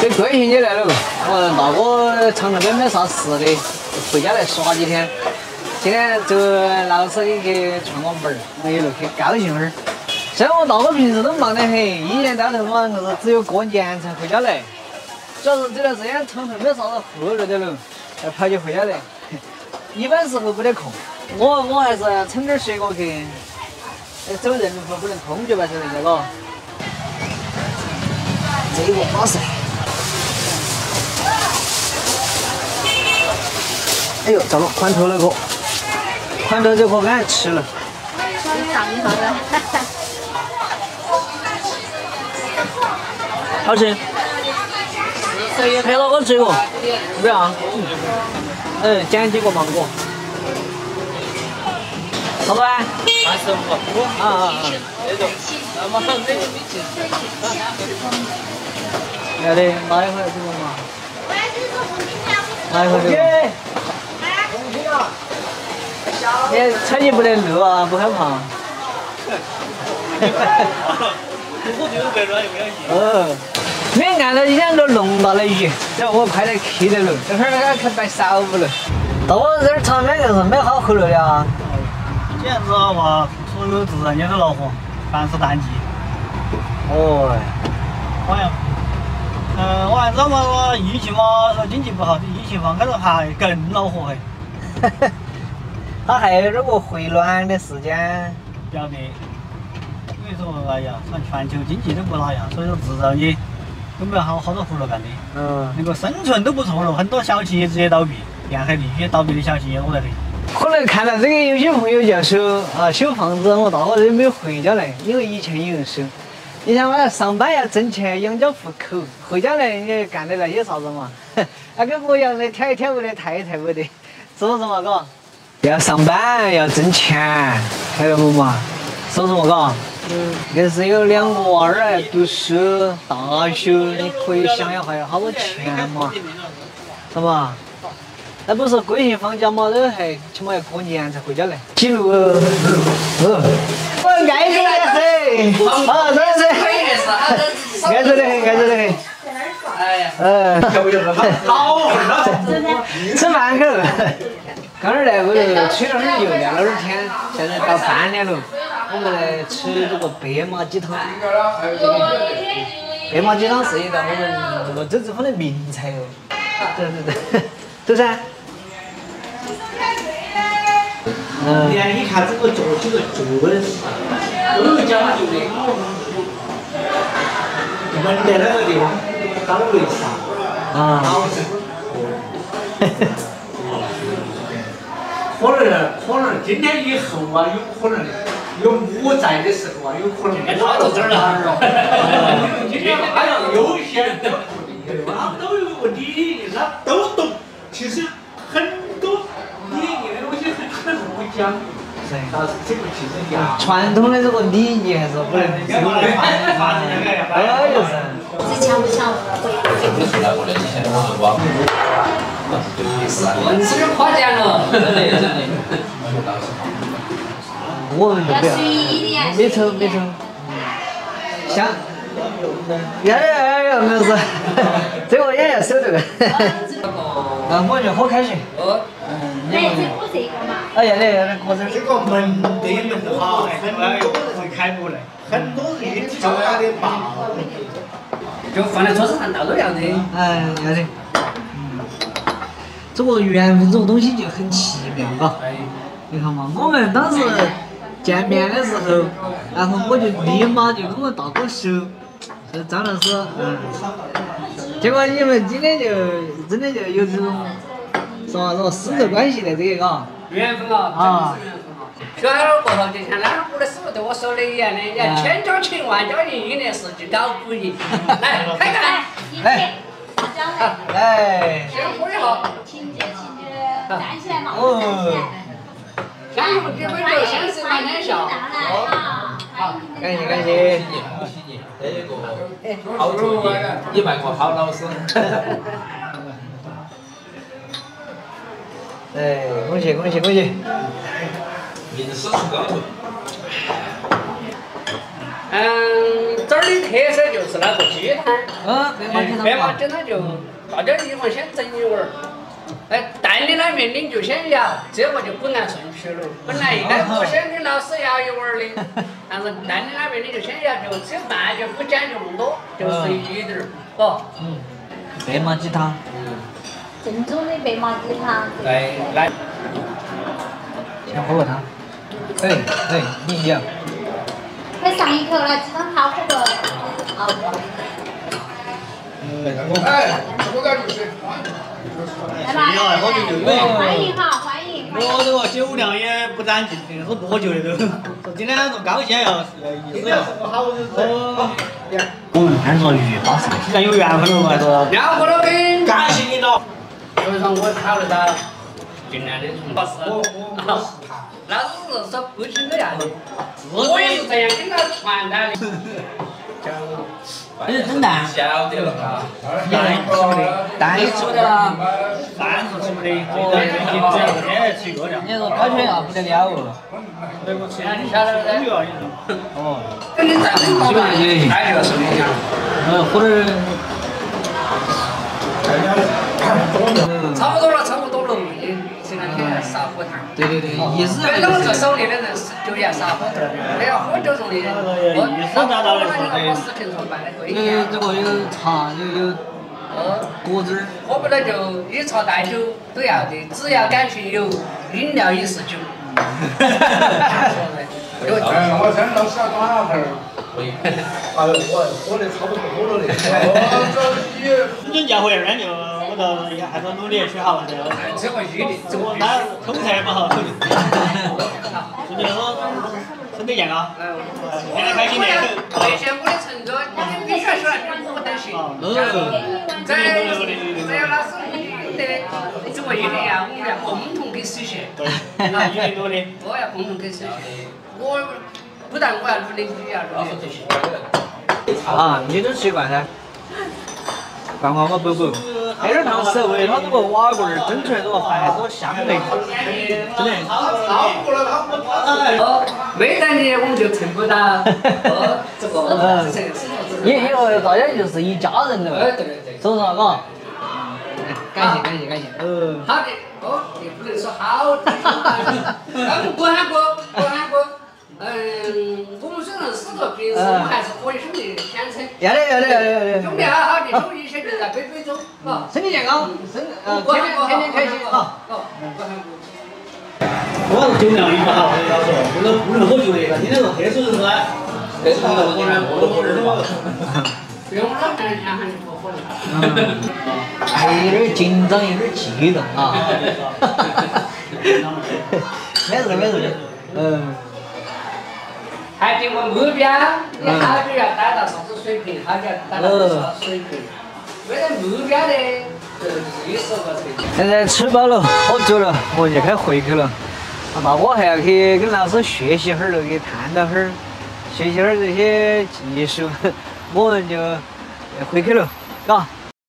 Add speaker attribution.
Speaker 1: 这国庆节来了，我大哥常常没啥事的，回家来耍几天。今天这个老师也去串个门儿，没有去高兴会儿。像我大哥平时都忙得很，一年到头嘛，就是只有过年才回家来。主要是这段时间常常没啥子活路的了，才跑起回家来。一般时候没得空，我还是趁点水果去。走人路不能空脚吧，是人家个。这个巴适。哎呦，糟了，宽头那个，宽头这个俺吃了。
Speaker 2: 尝一下子。
Speaker 1: 好吃。配了个水果，怎么样？捡几个芒果。老板。要得，拿一会儿这个嘛。拿一会儿这个。你踩你不得路啊，不害怕。没按照以前都弄大的鱼，然后我快点去的路，这会儿那个去摆少不了。到我这儿场面就是没好活路的啊。
Speaker 3: 这样子的话，所有自然界都恼火，凡是淡季。
Speaker 1: 哦。
Speaker 3: 好像，我还知道嘛，说疫情嘛，说经济不好，疫情放开了还更恼火嘿。
Speaker 1: 它还有这个回暖的时间。
Speaker 3: 表的。所以说，哎呀，看全球经济都不哪样，所以说制造业都没有好多活路干的。那个生存都不错了，很多小企业直接倒闭，沿海地区倒闭的小企业多得很。
Speaker 1: 可能看到这个，有些朋友就说修房子，我大哥都没有回家来，因为以前有人收。你想嘛，上班要挣钱养家糊口，回家来你干的那些啥子嘛？那跟我一样的跳一跳舞的，跳一跳舞的，是不是嘛？哥？要上班要挣钱，晓得不嘛？是不是嘛？哥？硬是有2个娃儿来读书，大学你可以想一下要好多钱嘛，是吧？那不是国庆放假嘛，都还起码要过年才回家来。记录我爱着的很，真的是，爱着的很，爱着的很。哎呀，吃饭去。刚才来屋头吹了点牛，聊了点天，现在到饭点了。我们来吃这个白马鸡汤。白马鸡汤是一道我们这个周子峰的名菜哦。对，走噻。
Speaker 3: 你看这个做起个做的，都有讲究的。门的那个地方，当为啥？
Speaker 1: 啊。
Speaker 3: 可能今天以后啊，有可能有我在的时候啊，有可能我到这儿了。今天还要优先的，他们都有个理念，他都懂。其实很多理念的东西很不讲。但是这个其实呀，
Speaker 1: 传统的这个礼仪还是不能丢的。哎呦噻。
Speaker 2: 这强不强？
Speaker 4: 是不是夸奖了？真的。
Speaker 1: 我们就不要。没抽。香。要没事。这个也要收这个。我就喝开水。
Speaker 2: 来，我这个嘛。
Speaker 1: 哎呀，来，锅子。
Speaker 3: 这个门店不好，很多人会开不来，很多人就有点罢。
Speaker 4: 就放在桌子上，到都要的。
Speaker 1: 要得。这个缘分这个东西就很奇妙，嘎。你看嘛，我们当时见面的时候，然后我就立马就跟我大哥说，说张老师，结果你们今天就真的就有这种，是吧？这个师徒关系在这个，嘎。
Speaker 4: 缘分啊。小孩儿过后就像哪我的师傅对我说的一样的，要千交情万交情，一年四季搞不赢。来，开干！
Speaker 1: 来。来。
Speaker 4: 先喝一下。
Speaker 2: 情节，站起来嘛，站起来。
Speaker 4: 相互举杯酒，相视满天笑。
Speaker 2: 好，
Speaker 1: 感谢。
Speaker 5: 好主意，你卖个好老师。
Speaker 1: 恭喜！
Speaker 5: 名师出高徒。
Speaker 4: 这儿的特色就是那个鸡汤。白马鸡汤就大家地方先整一碗儿。蛋的那面你就先要，这个就不按顺序了。本来应该不先给老师要一碗儿的，但是蛋的那面你就先要，就吃饭就不讲究那么多，就随意点儿，哦。
Speaker 1: 白马鸡汤。
Speaker 2: 正宗的白马鸡汤。
Speaker 4: 对，来。
Speaker 1: 先喝个汤。你讲。
Speaker 2: 再上一口了，鸡汤好喝不？好。
Speaker 5: 我感觉是。
Speaker 2: 来吧，欢迎哈，欢迎。
Speaker 6: 我这个酒量也不长进，是不喝酒的都。说今天做高兴要意思要。
Speaker 1: 俺说鱼巴适，
Speaker 6: 既然有缘分了嘛，说。
Speaker 4: 要不都跟。
Speaker 6: 感谢你了。
Speaker 4: 所以说我考虑到尽量的从老师是说不听这样的，我也是这样跟他传达的。
Speaker 6: 你是蒸蛋？
Speaker 5: 晓得了啊。
Speaker 1: 蛋
Speaker 6: 吃的啦，饭是吃不得，最近这两天吃热量。
Speaker 1: 你说高血压不得了哦。
Speaker 6: 对我吃点你晓得的。
Speaker 1: 哦。
Speaker 4: 跟你在那搞嘛，还有什么样？
Speaker 1: 或者。
Speaker 4: 差不多了，差不多了。这两天少喝糖。
Speaker 1: 对，意思
Speaker 4: 跟我做手艺的人就要少喝点，没有喝酒容易。我视频上办的可以。
Speaker 1: 这个有茶，有果汁。
Speaker 4: 喝不了就以茶代酒都要的，只要感情有，饮料已是酒。
Speaker 5: 我真老师要端那盆儿。我喝的差不多了嘞。
Speaker 6: 你教会儿就我都还是努力学好了的。
Speaker 4: 这个一定，这个
Speaker 6: 那口才不好。祝你说身体健康，天天开心的。
Speaker 4: 兑现我的承诺，你比赛出来比我都行。只要老师你得，这个一定要我们要共同去实现。
Speaker 6: 一定努力。
Speaker 4: 我要共同去实现。我不但我要努力，你要努力就行。
Speaker 1: 啊，你都习惯噻。饭碗我补。黑点汤是为它这个瓦罐儿蒸出来这个饭这个香味，真的。
Speaker 4: 没得你我们就蹭不到。这个。
Speaker 1: 以后大家就是一家人了。
Speaker 4: 对。
Speaker 1: 是不是啊？嘎。感谢。
Speaker 4: 好的，也不能说好的。不喊过。我们虽然是个平时，我们还是可以兄弟相称。
Speaker 1: 要得。
Speaker 4: 兄弟好的，兄弟一些就在杯中，
Speaker 1: 身体健康，天天开心啊！
Speaker 6: 我是酒量也不好，我要说，不能喝酒的，今天是特殊日子。
Speaker 5: 特殊日子我们不喝日嘛。
Speaker 4: 不用老喊你不喝了。
Speaker 1: 还有点紧张，有点激动啊。没事。
Speaker 4: 还定个目标，你好久要达到啥子水平，好久要达到多少水平。没得目标的，就是意思个水平。
Speaker 1: 现在吃饱了，喝足了，我们就开会去了。那我还要去跟老师学习会儿了，给探讨会儿，学习会儿这些技术，我们就回去了，嘎。